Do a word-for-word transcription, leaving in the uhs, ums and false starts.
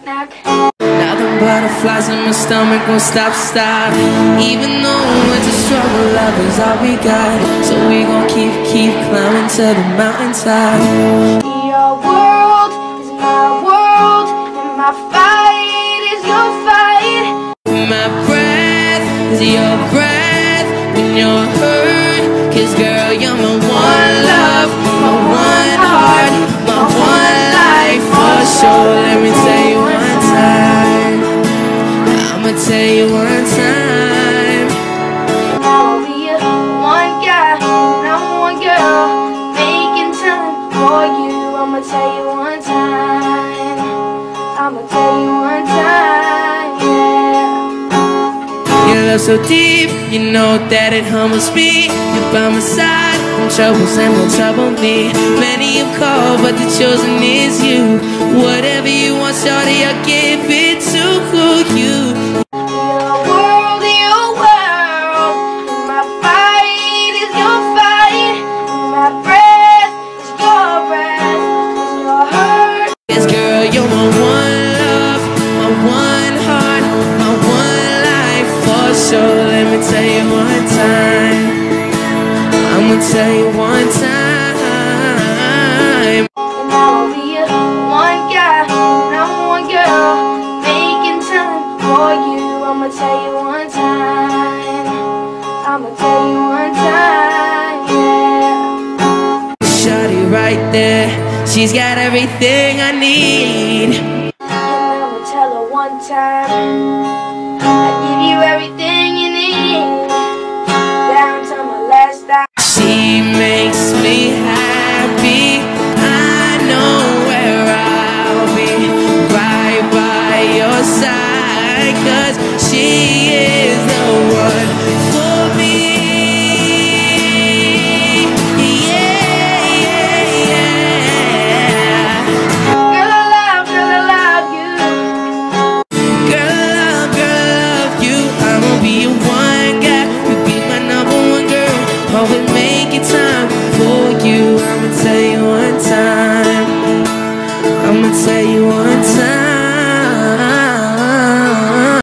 knock. Now the butterflies in my stomach won't stop, stop. Even though it's a struggle, love is all we got. So we gon' keep, keep climbing to the mountaintop. Your world is my world, and my fight is your fight. My breath is your breath when you're hurt. Cause girl, you're my one love, my one heart, my one life for sure. Let me tell you one time, I'ma tell you one time. I'll be a one guy, and I'm one girl, making time for you. I'ma tell you one time, I'ma tell you one time, yeah. Your love so deep, you know that it humbles me. You're by my side, when troubles and won't trouble me. Many have called, but the chosen is you. Whatever you want, shorty, I'll give it to you. Your world, your world, my fight is your fight. My breath is your breath, your hurt. Yes, girl, you're my one love, my one heart, my one life for sure. Let me tell you one time, I'ma tell you one time. And I'll be a one guy, and I'm one girl, making time for you. I'ma tell you one time, I'ma tell you one time, yeah. Shawty right there, she's got everything I need. And I'ma tell her one time, I give you everything